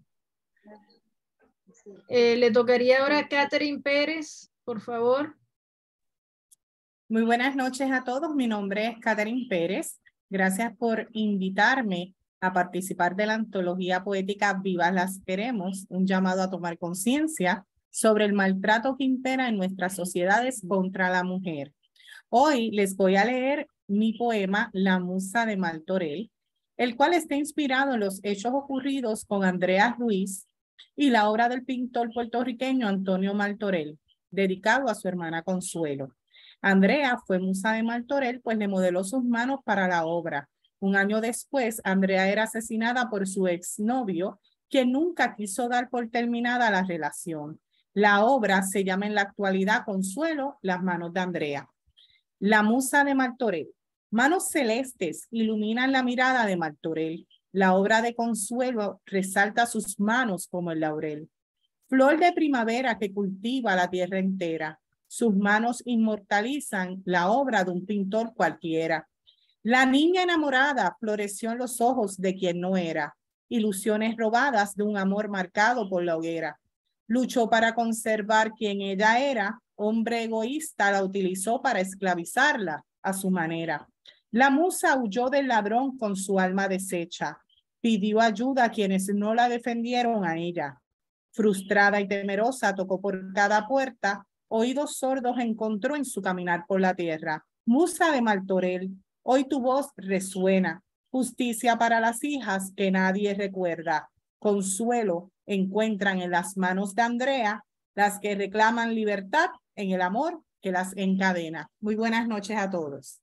Le tocaría ahora a Catherine Pérez, por favor. Muy buenas noches a todos. Mi nombre es Catherine Pérez. Gracias por invitarme a participar de la antología poética Vivas las Queremos, un llamado a tomar conciencia sobre el maltrato que impera en nuestras sociedades contra la mujer. Hoy les voy a leer mi poema La Musa de Martorell, el cual está inspirado en los hechos ocurridos con Andrea Ruiz y la obra del pintor puertorriqueño Antonio Martorell, dedicado a su hermana Consuelo. Andrea fue musa de Martorell, pues le modeló sus manos para la obra. Un año después, Andrea era asesinada por su exnovio, quien nunca quiso dar por terminada la relación. La obra se llama en la actualidad Consuelo, las manos de Andrea. La musa de Martorell. Manos celestes iluminan la mirada de Martorell. La obra de Consuelo resalta sus manos como el laurel. Flor de primavera que cultiva la tierra entera. Sus manos inmortalizan la obra de un pintor cualquiera. La niña enamorada floreció en los ojos de quien no era. Ilusiones robadas de un amor marcado por la hoguera. Luchó para conservar quien ella era. Hombre egoísta la utilizó para esclavizarla a su manera. La musa huyó del ladrón con su alma deshecha. Pidió ayuda a quienes no la defendieron a ella. Frustrada y temerosa, tocó por cada puerta. Oídos sordos encontró en su caminar por la tierra. Musa de Martorell, hoy tu voz resuena. Justicia para las hijas que nadie recuerda. Consuelo encuentran en las manos de Andrea, las que reclaman libertad en el amor que las encadena. Muy buenas noches a todos.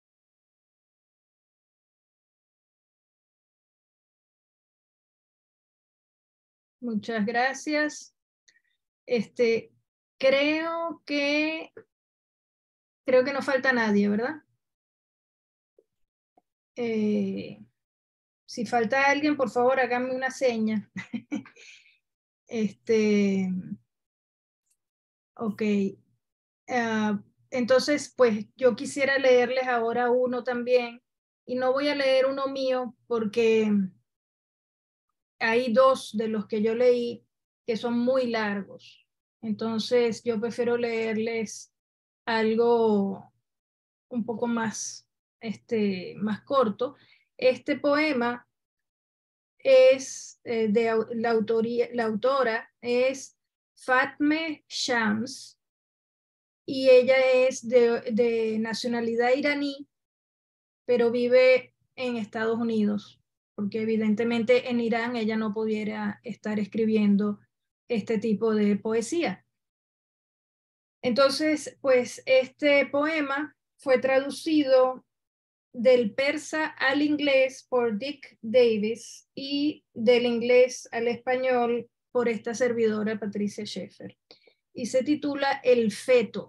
Muchas gracias. Creo que no falta nadie, ¿verdad? Si falta alguien, por favor, háganme una seña. Ok. Entonces, pues yo quisiera leerles ahora uno también. Y no voy a leer uno mío porque hay dos de los que yo leí que son muy largos. Entonces, yo prefiero leerles algo un poco más, más corto. Este poema es la autora es Fatme Shams y ella es de nacionalidad iraní, pero vive en Estados Unidos, porque evidentemente en Irán ella no pudiera estar escribiendo este tipo de poesía. Entonces, pues este poema fue traducido del persa al inglés por Dick Davis y del inglés al español por esta servidora Patricia Schaeffer. Y se titula El feto.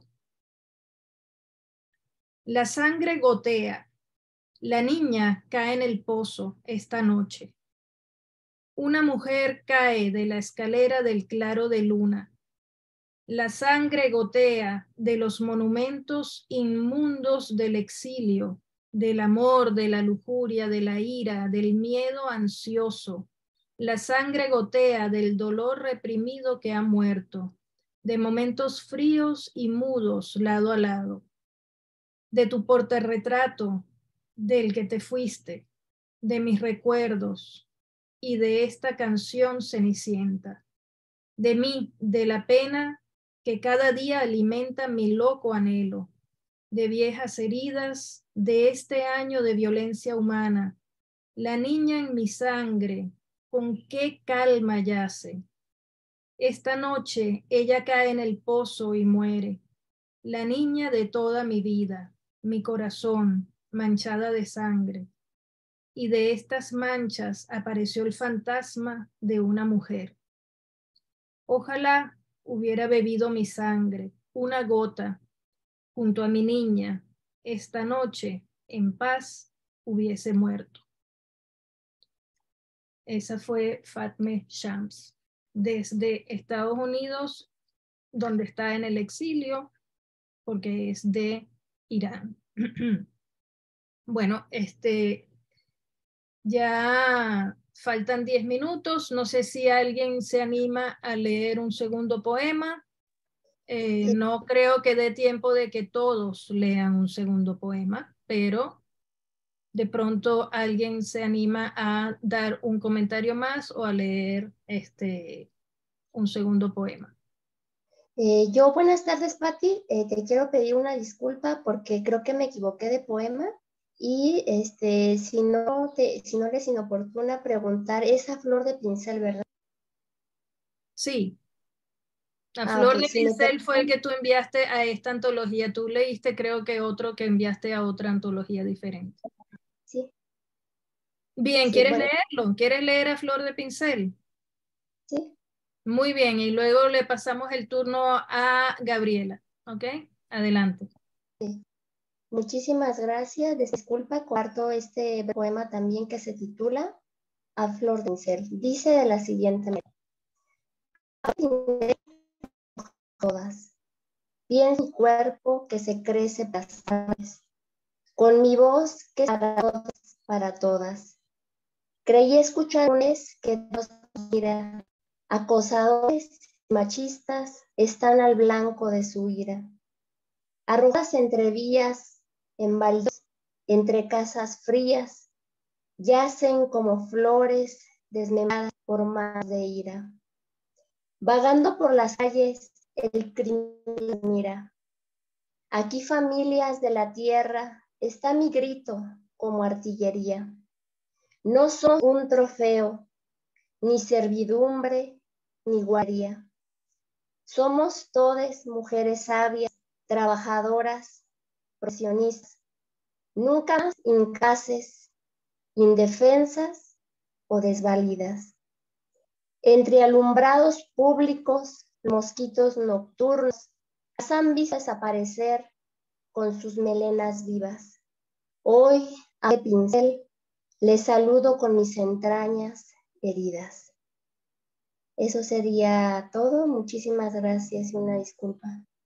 La sangre gotea. La niña cae en el pozo esta noche. Una mujer cae de la escalera del claro de luna. La sangre gotea de los monumentos inmundos del exilio, del amor, de la lujuria, de la ira, del miedo ansioso. La sangre gotea del dolor reprimido que ha muerto, de momentos fríos y mudos lado a lado, de tu portarretrato, del que te fuiste, de mis recuerdos y de esta canción cenicienta, de mí, de la pena que cada día alimenta mi loco anhelo, de viejas heridas, de este año de violencia humana, la niña en mi sangre, con qué calma yace. Esta noche ella cae en el pozo y muere, la niña de toda mi vida, mi corazón, manchada de sangre. Y de estas manchas apareció el fantasma de una mujer. Ojalá hubiera bebido mi sangre, una gota, junto a mi niña, esta noche, en paz, hubiese muerto. Esa fue Fatme Shams, desde Estados Unidos, donde está en el exilio, porque es de Irán. Bueno, ya faltan 10 minutos. No sé si alguien se anima a leer un segundo poema. No creo que dé tiempo de que todos lean un segundo poema, pero de pronto alguien se anima a dar un comentario más o a leer un segundo poema. Yo, buenas tardes, Patti. Te quiero pedir una disculpa porque creo que me equivoqué de poema y si no le es inoportuna preguntar, es a Flor de Pincel, ¿verdad? Sí. A Flor de si Pincel fue el que tú enviaste a esta antología. Tú leíste, creo que otro que enviaste a otra antología diferente. Sí. Bien, Sí, ¿quieres bueno. leerlo? ¿Quieres leer a Flor de Pincel? Sí. Muy bien, y luego le pasamos el turno a Gabriela, ¿ok? Adelante. Sí. Muchísimas gracias. Disculpa, comparto este poema también que se titula A Flor de Pincel. Dice de la siguiente manera. Todas. Pienso mi cuerpo que se crece con mi voz que es para todas. Creí escuchar que nos mira, acosadores machistas están al blanco de su ira. Arrojadas entre vías, en baldos, entre casas frías, yacen como flores desmembradas por más de ira. Vagando por las calles, el crimen mira. Aquí, familias de la tierra, está mi grito como artillería. No son un trofeo, ni servidumbre, ni guardia. Somos todas mujeres sabias, trabajadoras, profesionistas, nunca más incapaces, indefensas o desvalidas. Entre alumbrados públicos, mosquitos nocturnos las han visto desaparecer con sus melenas vivas. Hoy, a pincel, les saludo con mis entrañas heridas. Eso sería todo. Muchísimas gracias y una disculpa.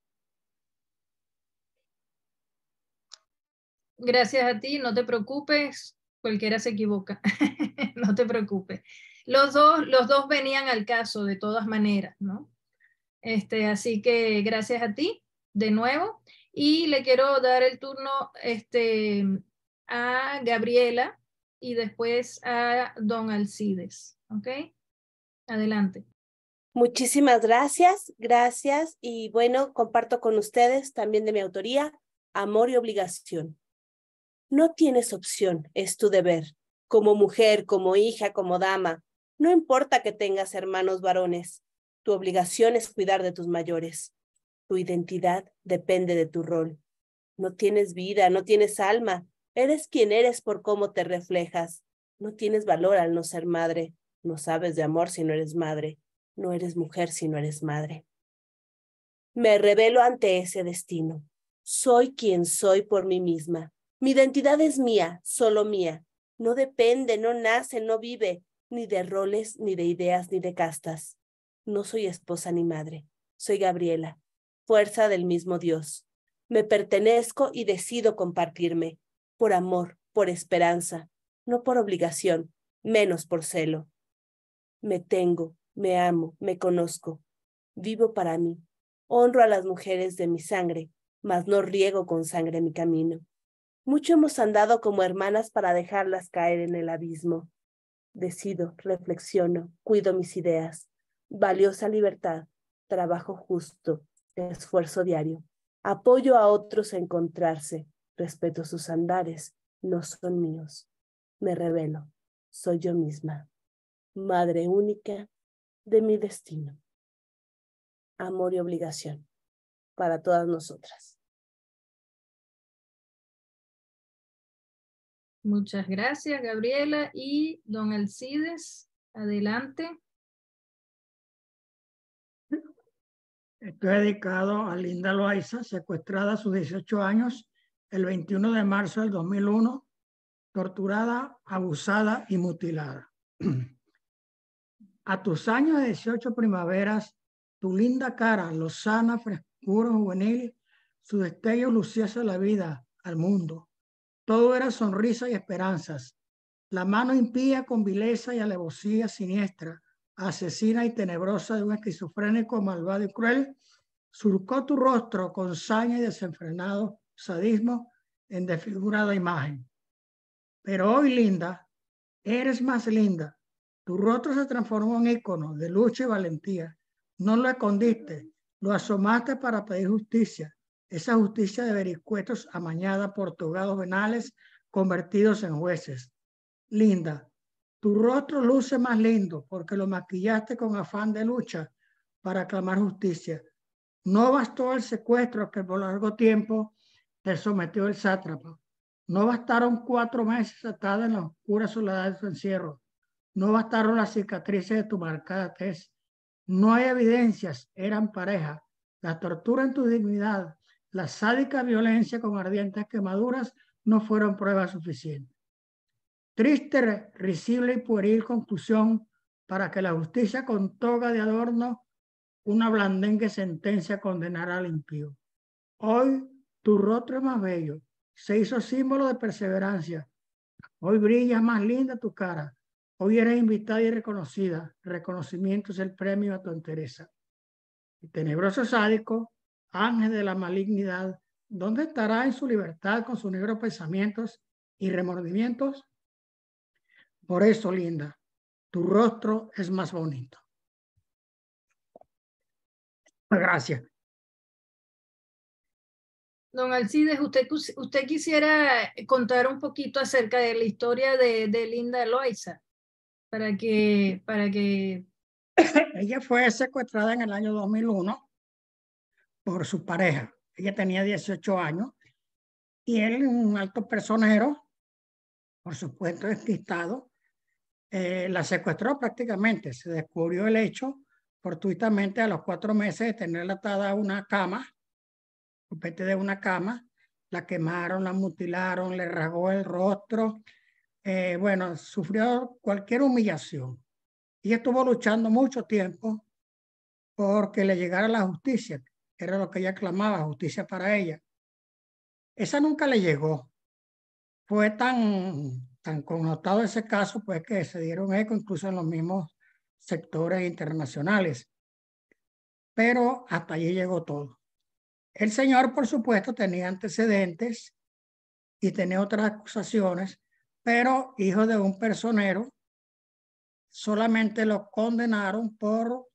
Gracias a ti, no te preocupes, cualquiera se equivoca, no te preocupes. Los dos venían al caso de todas maneras, ¿no? Así que gracias a ti de nuevo y le quiero dar el turno a Gabriela y después a don Alcides, ¿ok? Adelante. Muchísimas gracias, gracias y bueno, comparto con ustedes también de mi autoría, Amor y Obligación. No tienes opción, es tu deber, como mujer, como hija, como dama, no importa que tengas hermanos varones, tu obligación es cuidar de tus mayores. Tu identidad depende de tu rol. No tienes vida, no tienes alma, eres quien eres por cómo te reflejas. No tienes valor al no ser madre, no sabes de amor si no eres madre, no eres mujer si no eres madre. Me rebelo ante ese destino. Soy quien soy por mí misma. Mi identidad es mía, solo mía. No depende, no nace, no vive, ni de roles, ni de ideas, ni de castas. No soy esposa ni madre. Soy Gabriela, fuerza del mismo Dios. Me pertenezco y decido compartirme, por amor, por esperanza, no por obligación, menos por celo. Me tengo, me amo, me conozco. Vivo para mí. Honro a las mujeres de mi sangre, mas no riego con sangre mi camino. Mucho hemos andado como hermanas para dejarlas caer en el abismo. Decido, reflexiono, cuido mis ideas. Valiosa libertad, trabajo justo, esfuerzo diario. Apoyo a otros a encontrarse. Respeto sus andares, no son míos. Me revelo, soy yo misma. Madre única de mi destino. Amor y obligación para todas nosotras. Muchas gracias, Gabriela. Y don Alcides, adelante. Esto es dedicado a Linda Loaiza, secuestrada a sus 18 años el 21 de marzo del 2001, torturada, abusada y mutilada. A tus años de 18 primaveras, tu linda cara, lozana, frescura juvenil, su destello lucíase la vida, al mundo. Todo era sonrisa y esperanzas. La mano impía con vileza y alevosía siniestra, asesina y tenebrosa de un esquizofrénico malvado y cruel, surcó tu rostro con saña y desenfrenado sadismo en desfigurada imagen. Pero hoy, linda, eres más linda. Tu rostro se transformó en ícono de lucha y valentía. No lo escondiste, lo asomaste para pedir justicia. Esa justicia de vericuetos amañada por togados venales convertidos en jueces. Linda, tu rostro luce más lindo porque lo maquillaste con afán de lucha para aclamar justicia. No bastó el secuestro que por largo tiempo te sometió el sátrapa. No bastaron 4 meses atada en la oscura soledad de tu encierro. No bastaron las cicatrices de tu marcada tez. No hay evidencias, eran pareja. La tortura en tu dignidad, la sádica violencia con ardientes quemaduras no fueron pruebas suficientes. Triste, risible y pueril conclusión para que la justicia con toga de adorno una blandengue sentencia condenará al impío. Hoy tu rostro es más bello, se hizo símbolo de perseverancia. Hoy brilla más linda tu cara. Hoy eres invitada y reconocida. Reconocimiento es el premio a tu entereza. El tenebroso sádico, ángel de la malignidad, ¿dónde estará en su libertad con sus negros pensamientos y remordimientos? Por eso, linda, tu rostro es más bonito. Gracias. Don Alcides, usted quisiera contar un poquito acerca de la historia de Linda Loaiza, para que ella fue secuestrada en el año 2001 por su pareja. Ella tenía 18 años y él, un alto personero, por supuesto despistado, la secuestró prácticamente. Se descubrió el hecho fortuitamente a los 4 meses de tenerla atada a una cama, copete de una cama. La quemaron, la mutilaron, le rasgó el rostro. Bueno, sufrió cualquier humillación. Y estuvo luchando mucho tiempo porque le llegara la justicia. Era lo que ella clamaba, justicia para ella. Esa nunca le llegó. Fue tan connotado ese caso, pues, que se dieron eco incluso en los mismos sectores internacionales. Pero hasta allí llegó todo. El señor, por supuesto, tenía antecedentes y tenía otras acusaciones, pero hijo de un personero, solamente lo condenaron por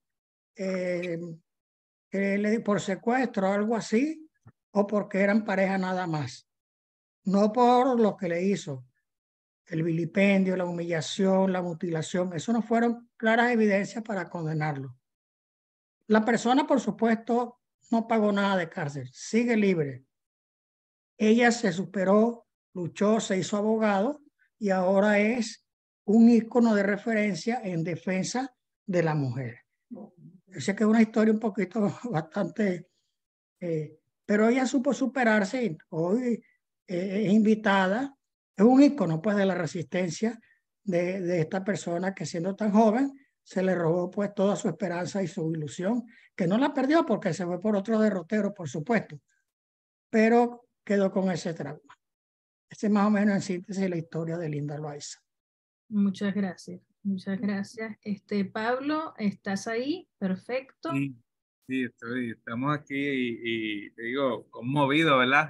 secuestro o algo así, o porque eran pareja nada más. No por lo que le hizo, el vilipendio, la humillación, la mutilación. Eso no fueron claras evidencias para condenarlo. La persona, por supuesto, no pagó nada de cárcel, sigue libre. Ella se superó, luchó, se hizo abogado y ahora es un ícono de referencia en defensa de la mujer. Yo sé que es una historia un poquito bastante, pero ella supo superarse y hoy es invitada, es un ícono pues de la resistencia de esta persona que siendo tan joven se le robó pues toda su esperanza y su ilusión, que no la perdió porque se fue por otro derrotero, por supuesto, pero quedó con ese trauma. Ese es más o menos en síntesis la historia de Linda Loaiza. Muchas gracias. Muchas gracias. Pablo, ¿estás ahí? Perfecto. Sí, sí, estamos aquí y te digo, conmovido, ¿verdad?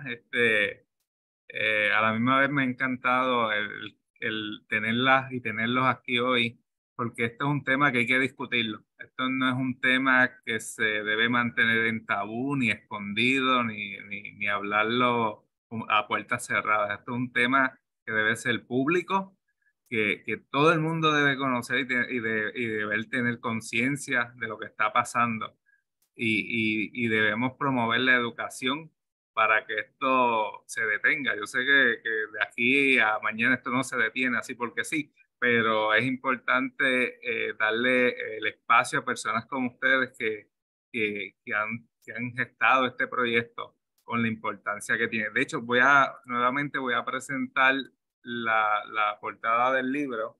A la misma vez me ha encantado el tenerlas y tenerlos aquí hoy, porque esto es un tema que hay que discutirlo. Esto no es un tema que se debe mantener en tabú, ni escondido, ni hablarlo a puertas cerradas. Esto es un tema que debe ser público, que todo el mundo debe conocer y debe tener conciencia de lo que está pasando. Y debemos promover la educación para que esto se detenga. Yo sé que de aquí a mañana esto no se detiene así porque sí, pero es importante darle el espacio a personas como ustedes que han gestado este proyecto con la importancia que tiene. De hecho, nuevamente voy a presentar la portada del libro.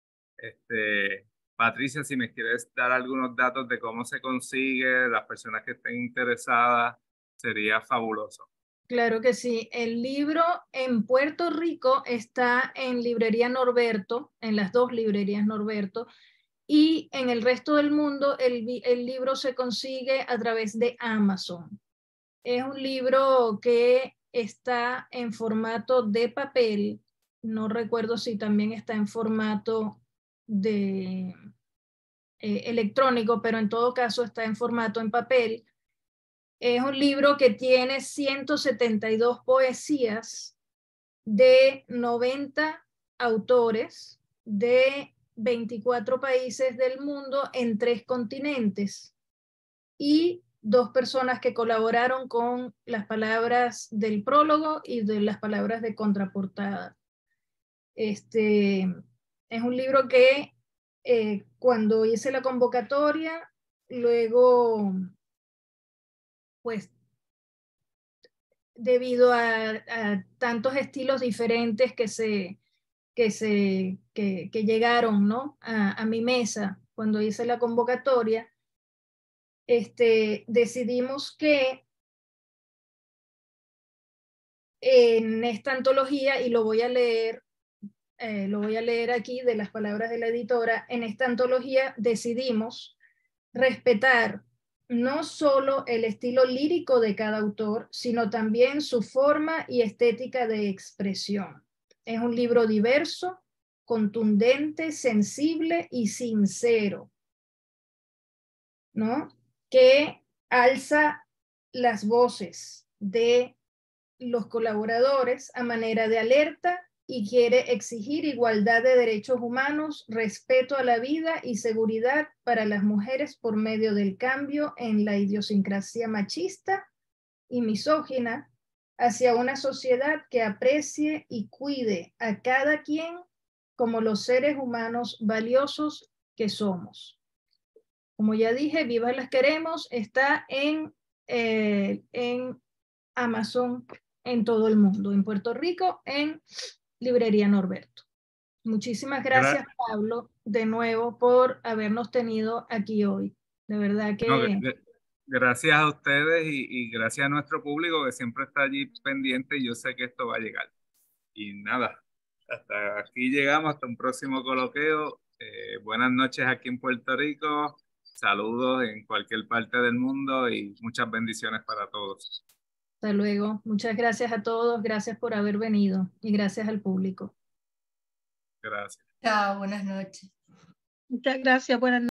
Patricia, si me quieres dar algunos datos de cómo se consigue, las personas que estén interesadas, sería fabuloso. Claro que sí. El libro en Puerto Rico está en Librería Norberto, en las dos librerías Norberto, y en el resto del mundo el libro se consigue a través de Amazon. Es un libro que está en formato de papel, no recuerdo si también está en formato de electrónico, pero en todo caso está en formato en papel. Es un libro que tiene 172 poesías de 90 autores de 24 países del mundo en 3 continentes y 2 personas que colaboraron con las palabras del prólogo y de las palabras de contraportada. Es un libro que cuando hice la convocatoria, luego, pues, debido a tantos estilos diferentes que llegaron, ¿no? a mi mesa cuando hice la convocatoria, decidimos que en esta antología, y lo voy a leer aquí de las palabras de la editora, en esta antología decidimos respetar no solo el estilo lírico de cada autor, sino también su forma y estética de expresión. Es un libro diverso, contundente, sensible y sincero, ¿no? Que alza las voces de los colaboradores a manera de alerta y quiere exigir igualdad de derechos humanos, respeto a la vida y seguridad para las mujeres por medio del cambio en la idiosincrasia machista y misógina hacia una sociedad que aprecie y cuide a cada quien como los seres humanos valiosos que somos. Como ya dije, Vivas las queremos, está en Amazon en todo el mundo, en Puerto Rico, en Librería Norberto. Muchísimas gracias, Pablo, de nuevo por habernos tenido aquí hoy. De verdad que... No, gracias a ustedes y gracias a nuestro público que siempre está allí pendiente y yo sé que esto va a llegar. Y nada, hasta aquí llegamos, hasta un próximo coloqueo. Buenas noches aquí en Puerto Rico, saludos en cualquier parte del mundo y muchas bendiciones para todos. Hasta luego. Muchas gracias a todos, gracias por haber venido y gracias al público. Gracias. Chao, buenas noches. Muchas gracias, buenas noches.